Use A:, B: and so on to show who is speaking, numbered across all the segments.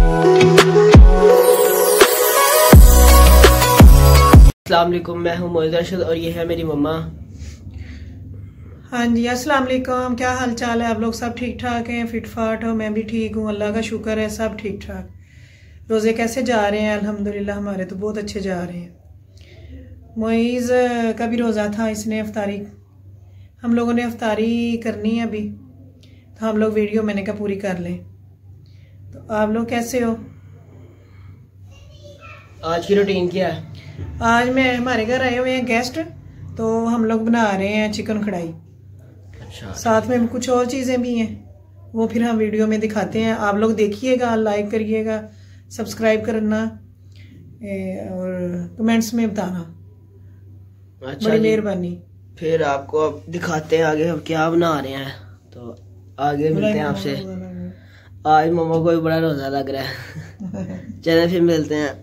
A: अस्सलाम वालेकुम, मैं हूँ मोहित अरशद और ये है मेरी मम्मा।
B: हाँ जी, अस्सलाम वालेकुम। क्या हाल चाल है? आप लोग सब ठीक ठाक हैं, फिट फाट हो? मैं भी ठीक हूँ, अल्लाह का शुक्र है, सब ठीक ठाक। रोज़े कैसे जा रहे हैं? अल्हम्दुलिल्लाह हमारे तो बहुत अच्छे जा रहे हैं। मोइज़ का भी रोज़ा था, इसने अफ्तारी, हम लोगों ने अफ्तारी करनी है अभी, तो हम लोग वीडियो मैंने कहा पूरी कर लें। तो आप लोग कैसे हो?
A: आज की रूटीन क्या है?
B: आज हमारे घर आए हुए हैं गेस्ट, तो हम लोग बना रहे हैं चिकन कढ़ाई।
A: अच्छा,
B: साथ में कुछ और चीज़ें भी हैं, वो फिर हम वीडियो में दिखाते हैं। आप लोग देखिएगा, लाइक करिएगा, सब्सक्राइब करना और कमेंट्स में बताना।
A: अच्छा,
B: बड़ी मेहरबानी।
A: फिर आपको अब दिखाते हैं आगे हम क्या बना रहे हैं, तो आगे मिलते हैं आपसे। आज मम्मा को भी बड़ा रोज़ा लग रहा है। चले फिर मिलते हैं।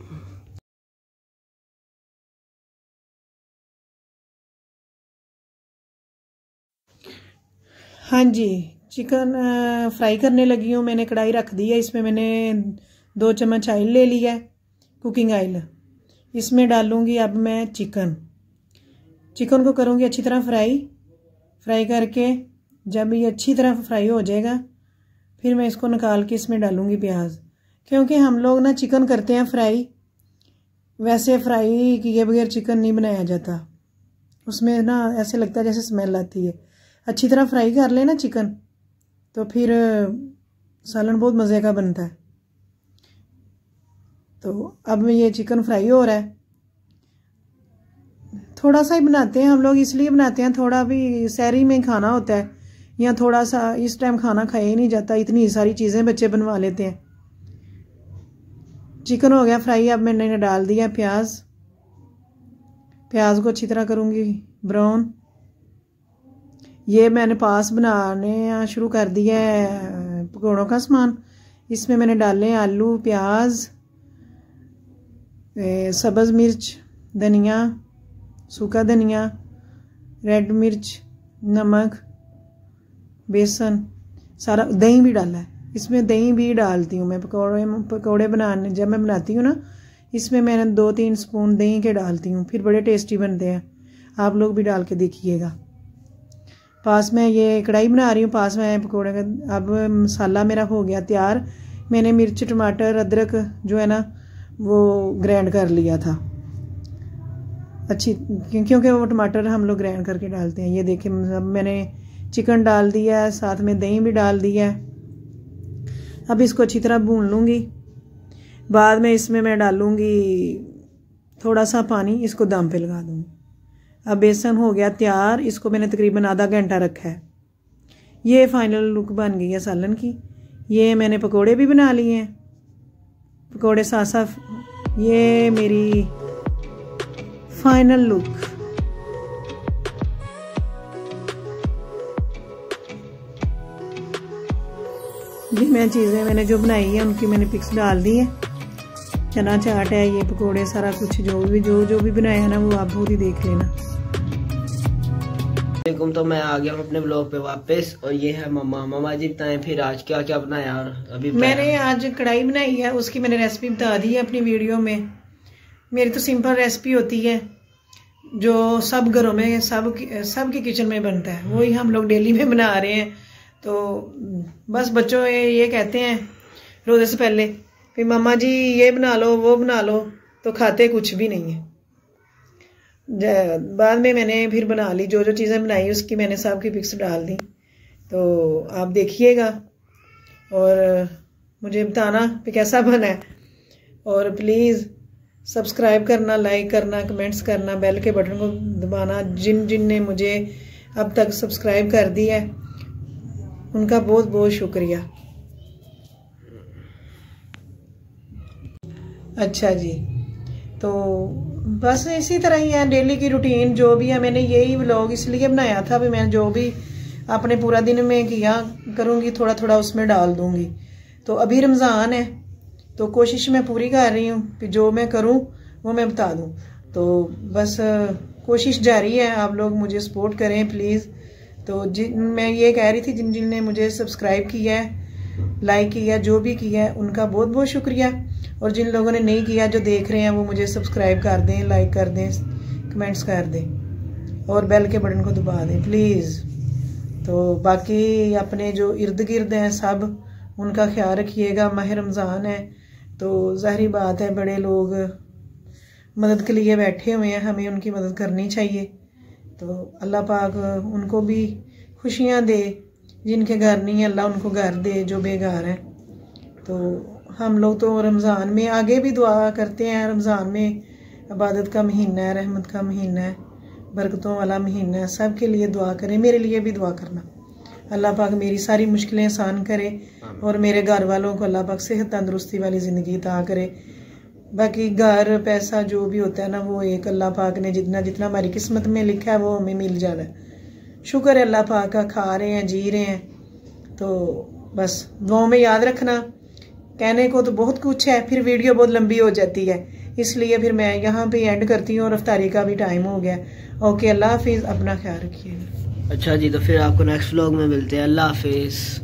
B: हाँ जी, चिकन फ्राई करने लगी हूँ। मैंने कढ़ाई रख दी है, इसमें मैंने 2 चम्मच ऑयल ले लिया है, कुकिंग ऑयल। इसमें डालूंगी अब मैं चिकन को करूँगी अच्छी तरह फ्राई करके जब ये अच्छी तरह फ्राई हो जाएगा, फिर मैं इसको निकाल के इसमें डालूंगी प्याज। क्योंकि हम लोग ना चिकन करते हैं फ्राई, वैसे फ्राई किए बगैर चिकन नहीं बनाया जाता, उसमें ना ऐसे लगता है जैसे स्मेल आती है। अच्छी तरह फ्राई कर लेना चिकन, तो फिर सालन बहुत मज़े का बनता है। तो अब ये चिकन फ्राई हो रहा है, थोड़ा सा ही बनाते हैं हम लोग, इसलिए बनाते हैं, थोड़ा भी सहरी में खाना होता है, या थोड़ा सा इस टाइम खाना खाया ही नहीं जाता, इतनी सारी चीज़ें बच्चे बनवा लेते हैं। चिकन हो गया फ्राई, अब मैंने डाल दिया प्याज को अच्छी तरह करूँगी ब्राउन। ये मैंने पास बनाने शुरू कर दिया है पकौड़ों का सामान। इसमें मैंने डाले आलू, प्याज, सब्ज़ मिर्च, धनिया, सूखा धनिया, रेड मिर्च, नमक, बेसन, सारा। दही भी डाला है इसमें, दही भी डालती हूँ मैं पकौड़े बनाने, जब मैं बनाती हूँ ना, इसमें मैंने 2-3 स्पून दही के डालती हूँ, फिर बड़े टेस्टी बनते हैं। आप लोग भी डाल के देखिएगा। पास में ये कढ़ाई बना रही हूँ, पास में पकौड़े का। अब मसाला मेरा हो गया तैयार। मैंने मिर्च, टमाटर, अदरक जो है ना वो ग्राइंड कर लिया था अच्छी, क्योंकि वो टमाटर हम लोग ग्राइंड करके डालते हैं। ये देखिए, मैंने चिकन डाल दिया है, साथ में दही भी डाल दिया है। अब इसको अच्छी तरह भून लूँगी। बाद में इसमें मैं डालूँगी थोड़ा सा पानी, इसको दम पे लगा दूँगी। अब बेसन हो गया तैयार, इसको मैंने तकरीबन आधा घंटा रखा है। ये फाइनल लुक बन गई है सालन की। ये मैंने पकोड़े भी बना लिए हैं, पकोड़े साथ साथ। ये मेरी फाइनल लुक। जी, मैं चीज़ें मैंने जो बनाई है उनकी मैंने पिक्स डाल दी है। चना चाट है, ये पकोड़े, सारा कुछ जो भी बनाया है ना, वो आप बहुत ही देख लेना।
A: तो मैं आ गया हूँ अपने ब्लॉग पे वापस, और ये है मम्मा जी बताएं फिर आज क्या क्या बनाया। और अभी
B: मैंने आज कढ़ाई बनाई है, उसकी मैंने रेसिपी बता दी है अपनी वीडियो में। मेरी तो सिंपल रेसिपी होती है जो सब घरों में सब की किचन में बनता है, वही हम लोग डेली में बना रहे हैं। तो बस बच्चों ये कहते हैं रोज़े से पहले फिर मम्मा जी ये बना लो, वो बना लो, तो खाते कुछ भी नहीं है। बाद में मैंने फिर बना ली, जो चीज़ें बनाई उसकी मैंने सब की पिक्स डाल दी। तो आप देखिएगा और मुझे बताना कि कैसा बना है। और प्लीज़ सब्सक्राइब करना, लाइक करना, कमेंट्स करना, बेल के बटन को दबाना। जिन ने मुझे अब तक सब्सक्राइब कर दिया है उनका बहुत बहुत शुक्रिया। अच्छा जी, तो बस इसी तरह ही है डेली की रूटीन जो भी है। मैंने यही व्लॉग इसलिए बनाया था भी मैं जो भी अपने पूरा दिन में किया करूँगी, थोड़ा थोड़ा उसमें डाल दूँगी। तो अभी रमज़ान है, तो कोशिश मैं पूरी कर रही हूँ कि जो मैं करूँ वो मैं बता दूँ। तो बस कोशिश जारी है, आप लोग मुझे सपोर्ट करें प्लीज़। तो मैं ये कह रही थी जिन ने मुझे सब्सक्राइब किया है लाइक किया, जो भी किया है उनका बहुत बहुत शुक्रिया। और जिन लोगों ने नहीं किया, जो देख रहे हैं, वो मुझे सब्सक्राइब कर दें, लाइक कर दें, कमेंट्स कर दें और बेल के बटन को दबा दें प्लीज़। तो बाकी अपने जो इर्द गिर्द हैं सब, उनका ख्याल रखिएगा। माह रमज़ान है तो ज़ाहिरी बात है बड़े लोग मदद के लिए बैठे हुए हैं, हमें उनकी मदद करनी चाहिए। तो अल्लाह पाक उनको भी खुशियाँ दे, जिनके घर नहीं है अल्लाह उनको घर दे, जो बेघर हैं। तो हम लोग तो रमज़ान में आगे भी दुआ करते हैं। रमज़ान में इबादत का महीना है, रहमत का महीना है, बरकतों वाला महीना है। सब के लिए दुआ करें, मेरे लिए भी दुआ करना। अल्लाह पाक मेरी सारी मुश्किलें आसान करे और मेरे घर वालों को अल्लाह पाक सेहत तंदुरुस्ती वाली ज़िंदगी अता करे। बाकी घर पैसा जो भी होता है ना, वो एक अल्लाह पाक ने जितना जितना हमारी किस्मत में लिखा है वो हमें मिल जाना है। शुक्र है अल्लाह पाक का, खा रहे हैं, जी रहे हैं। तो बस दुआओं में याद रखना। कहने को तो बहुत कुछ है, फिर वीडियो बहुत लंबी हो जाती है, इसलिए फिर मैं यहाँ पे एंड करती हूँ और इफ्तारी का भी टाइम हो गया। ओके, अल्लाह हाफिज़, अपना ख्याल रखिएगा।
A: अच्छा जी, तो फिर आपको नेक्स्ट व्लॉग में मिलते हैं। अल्लाह हाफिज़।